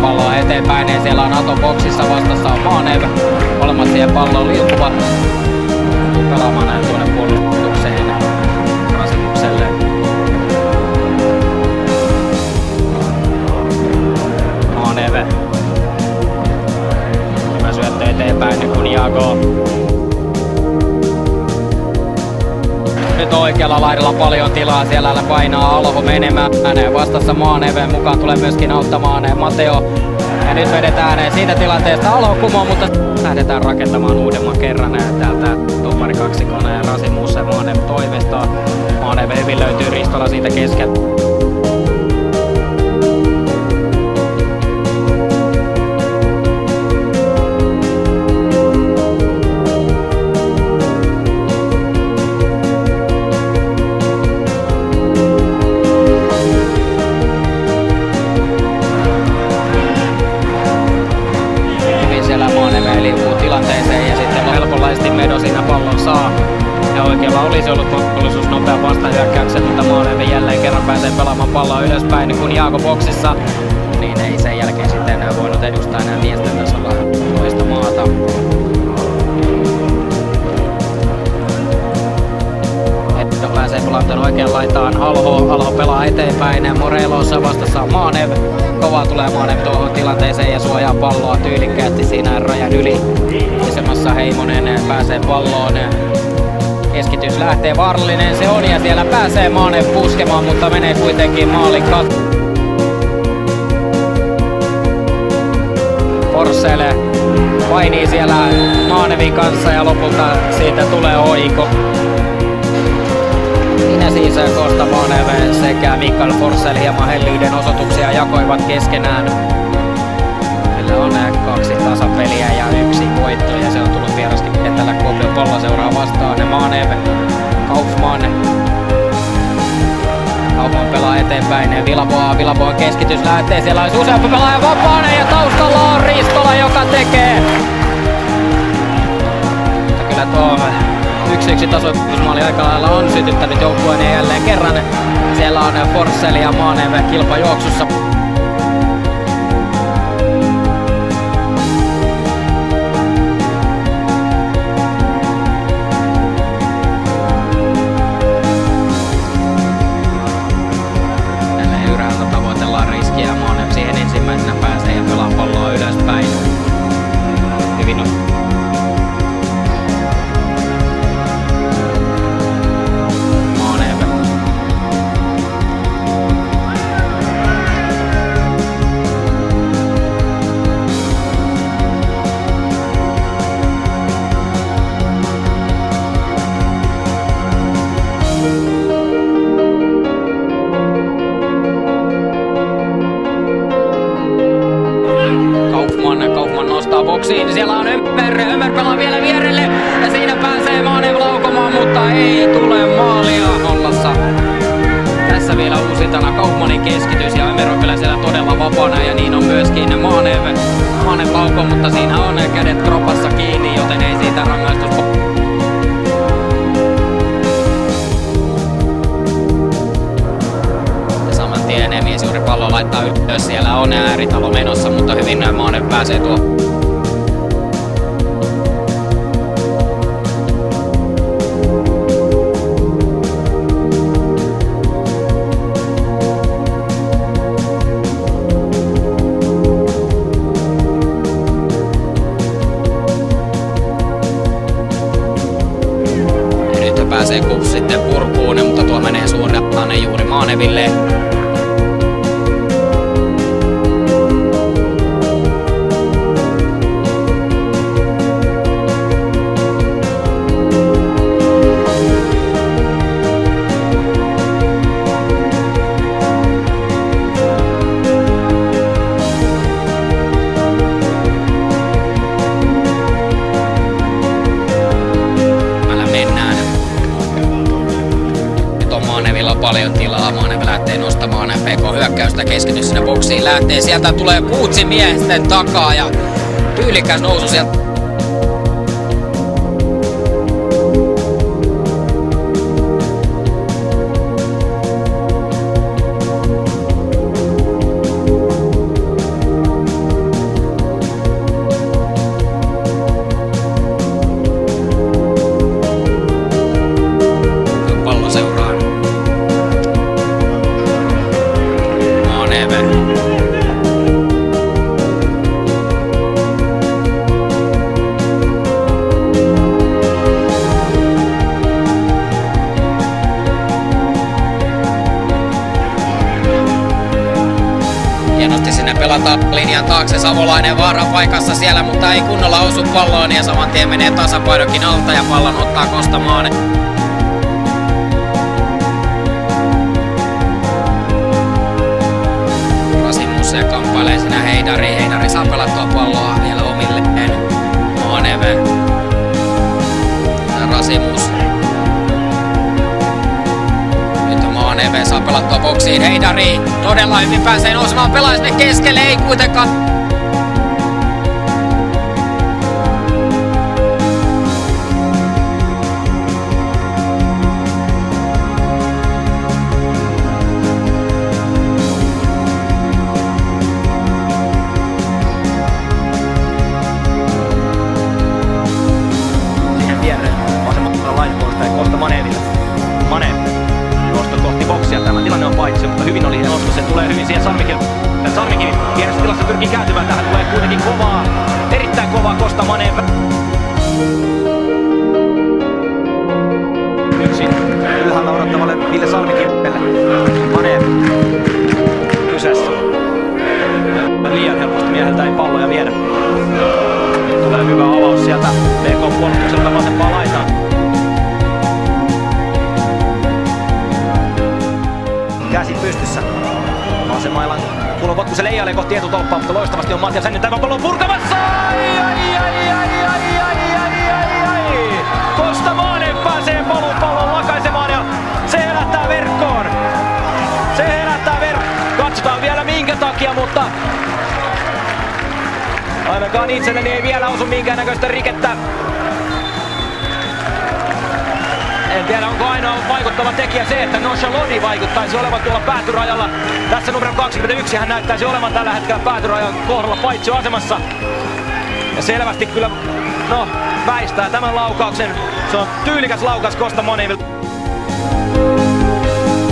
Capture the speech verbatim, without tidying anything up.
palloa eteenpäin ja siellä on Ato boksissa, vastassa on Maanev. Molemmat siihen palloon liukuvat. Pelaamaan näin tuonne puolustukseen Rasimukselle. Maanev. Hyvä syöttö eteenpäin kun Jago. Nyt oikealla laidalla paljon tilaa, siellä painaa Alho menemään. Vastassa Maaneven mukaan tulee myöskin auttamaan Mateo. Ja nyt vedetään siitä tilanteesta Alho kumoon, mutta lähdetään rakentamaan uudemman kerran täältä tuppari kaksikon Rasimus ja Maanev toivesta. Maanev hyvin löytyy Ristola siitä keskeltä. Tilanteeseen ja sitten helpollaisesti Medo siinä pallon saa. Ja oikealla olisi ollut mahdollisuus nopea vastahyökkäyksen, mutta Maanev jälleen kerran pääsee pelaamaan palloa ylöspäin, kun Jaago boksissa. Niin ei sen jälkeen sitten enää voinut edustaa enää miesten tasolla toista maata. Medo pääsee pelaamaan oikean laitaan. Alho, Alho pelaa eteenpäin. Morelossa vastassa on Maanev. Kova tulee Maanev tuohon tilanteeseen ja suojaa palloa tyylikkäästi siinä rajan yli. Semassa Heimonen pääsee palloon. Keskitys lähtee, vaarallinen se on ja siellä pääsee Maanev puskemaan, mutta menee kuitenkin maalin kat. Forssell painii siellä Maanevin kanssa ja lopulta siitä tulee oiko. Siinä siis Kosta Maanev sekä Mikael Forssell hieman hellyyden osoituksia jakoivat keskenään. Meillä on kaksi tasapeliä ja yksi voitto ja se on tullut vieraskin kentällä Kuopion Palloseuraa vastaan. Maanev, Kaufman. Kaufman pelaa eteenpäin. Vilaboa, Vilaboan keskitys lähtee. Siellä olisi useampi pelaaja vapaana ja taustalla on Ristola, joka tekee. Mutta kyllä tuo yksi yksi tasoitusmaali aika lailla on sytyttänyt joukkueen jälleen kerran. Siellä on Forssell ja Maanev kilpajuoksussa. Jälleen yrältä tavoitellaan riskiä ja Maanev siihen ensimmäisenä pääsee ja pelaa palloa ylöspäin. Hyvin on. Boksiin. Siellä on Ömer, Ömer pelaa vielä vierelle ja siinä pääsee Maanev laukomaan, mutta ei tule maalia nollassa. Tässä vielä uusintana Kaufmanin keskitys ja Ömer on kyllä siellä todella vapaana ja niin on myöskin Maanev. Maanev lauko, mutta siinä on kädet kropassa kiinni, joten ei siitä rangaistus. Ja saman tien mies juuri pallo laittaa ylös. Siellä on ääritalo menossa, mutta hyvin Maanev pääsee tuo. Pääsee kups sitten purkuun, mutta tuo menee suoraan juuri Maaneville. Paljon tilaa, Maanev lähtee nostamaan P K-hyökkäystä, keskitys sinne boksiin lähtee, sieltä tulee Kuutsin miesten takaa ja tyylikäs nousu sieltä. Moneve. Hienosti sinne pelataan linjan taakse. Savolainen vaaran paikassa siellä, mutta ei kunnolla osu palloon ja saman tien menee tasapainokin alta ja pallon ottaa Kosta Maaneve. Rasimus ja kamppailee siinä Heidari. Heidari saa pelattua palloa vielä omilleen. Maaneve. Rasimus. Maaneve saa pelattua boksiin. Heidari todella hyvin pääsee nousemaan, pelaa sinne keskelle, ei kuitenkaan. Siihen viereen vasemmalla laitapuolesta ja Kosta Maneville. Manev. Nosto kohti boksia. Tämä tilanne on paitsi, mutta hyvin oli nosto. Se tulee hyvin siihen Sarmikille. Sarmikin pienessä tilassa pyrkii kääntymään. Tähän tulee kuitenkin kovaa, erittäin kovaa Kosta Manev. Yksin ylhäällä odottavalle Ville Salmikille. Manev kyseessä. Liian helposti mieheltä ei palloja viedä. Tulee hyvä avaus sieltä P K-puolustukselta vasempaa laitaan. Käsi pystyssä. Vasen mailan kulopotku se leijailee kohti etutolppaa, mutta loistavasti on Matias Hänninen tämän pallon purkamassa! Ai, ai, ai, ai, ai, ai, ai, ai, ai. Kosta Maaneve pääsee palun pallon lakaisemaan ja se herättää verkkoon. Se herättää verkkoon. Katsotaan vielä minkä takia, mutta ainakaan itselleni ei vielä osu minkäännäköistä rikettä. En tiedä, onko ainoa vaikuttava tekijä se, että Noshaloni vaikuttaisi olevan tuolla päätyrajalla. Tässä numero kaksikymmentäyksi hän näyttäisi olevan tällä hetkellä päätyrajan kohdalla paitsioasemassa. Ja selvästi kyllä, no, väistää tämän laukauksen. Se on tyylikäs laukaus Kosta Manevilta.